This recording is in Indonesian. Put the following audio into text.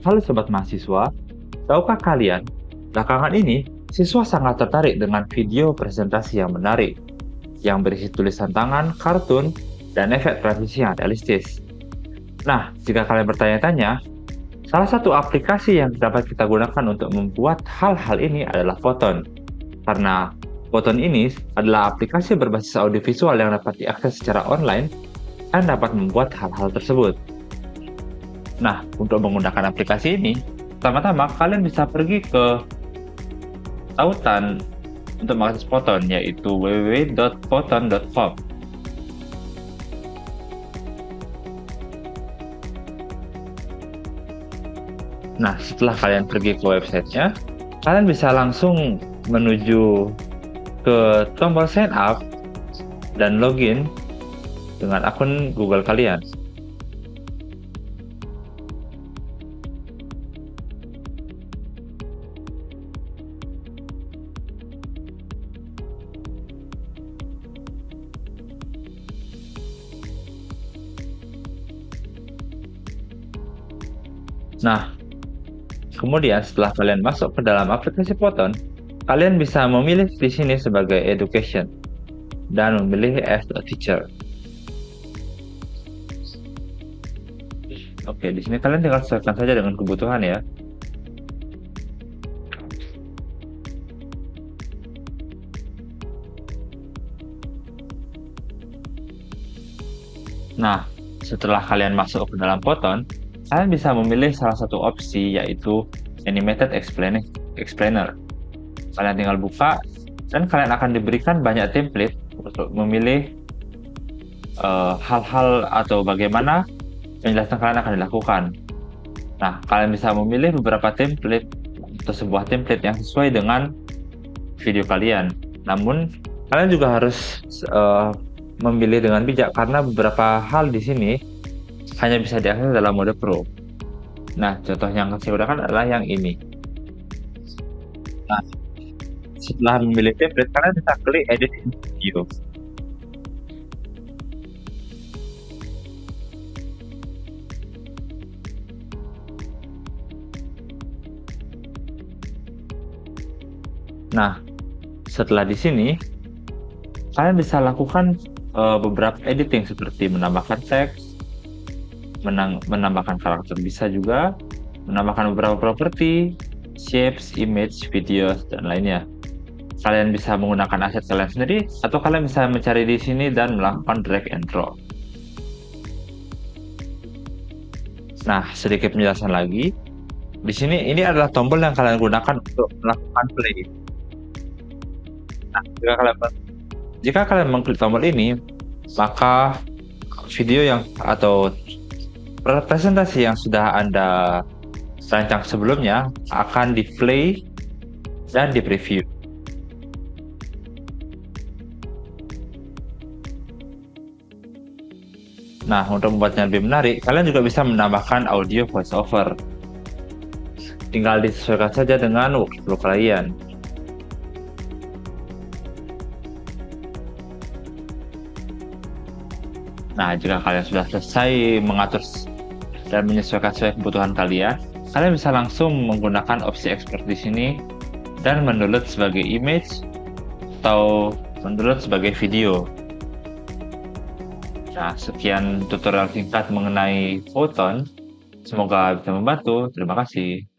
Halo Sobat Mahasiswa, tahukah kalian, belakangan ini siswa sangat tertarik dengan video presentasi yang menarik, yang berisi tulisan tangan, kartun, dan efek transisi yang realistis. Nah, jika kalian bertanya-tanya, salah satu aplikasi yang dapat kita gunakan untuk membuat hal-hal ini adalah Photon. Karena Photon ini adalah aplikasi berbasis audiovisual yang dapat diakses secara online dan dapat membuat hal-hal tersebut. Nah, untuk menggunakan aplikasi ini, pertama-tama kalian bisa pergi ke tautan untuk mengakses Photon, yaitu www.photon.com. Nah, setelah kalian pergi ke websitenya, kalian bisa langsung menuju ke tombol sign up dan login dengan akun Google kalian. Nah, kemudian setelah kalian masuk ke dalam aplikasi Photon, kalian bisa memilih di sini sebagai education dan memilih as a teacher. Oke, di sini kalian tinggal sesuaikan saja dengan kebutuhan ya. Nah, setelah kalian masuk ke dalam Photon, kalian bisa memilih salah satu opsi yaitu Animated Explainer. Kalian tinggal buka dan kalian akan diberikan banyak template untuk memilih hal-hal atau bagaimana penjelasan kalian akan dilakukan. Nah, kalian bisa memilih beberapa template atau sebuah template yang sesuai dengan video kalian. Namun, kalian juga harus memilih dengan bijak karena beberapa hal di sini hanya bisa diakses dalam mode Pro. Nah, contoh yang saya gunakan adalah yang ini. Nah, setelah memilih template, kalian bisa klik Edit in Video. Nah, setelah di sini, kalian bisa lakukan beberapa editing seperti menambahkan teks, menambahkan karakter bisa juga, menambahkan beberapa properti, shapes, image, videos, dan lainnya. Kalian bisa menggunakan aset kalian sendiri, atau kalian bisa mencari di sini dan melakukan drag and drop. Nah, sedikit penjelasan lagi. Di sini ini adalah tombol yang kalian gunakan untuk melakukan play. Nah, jika kalian mengklik tombol ini, maka video atau presentasi yang sudah Anda rancang sebelumnya akan di-play dan di-preview. Nah, untuk membuatnya lebih menarik, kalian juga bisa menambahkan audio voiceover. Tinggal disesuaikan saja dengan workflow kalian. Nah, jika kalian sudah selesai mengatur dan menyesuaikan sesuai kebutuhan kalian bisa langsung menggunakan opsi export di sini dan mendownload sebagai image atau mendownload sebagai video. Nah, sekian tutorial singkat mengenai Photon. Semoga bisa membantu. Terima kasih.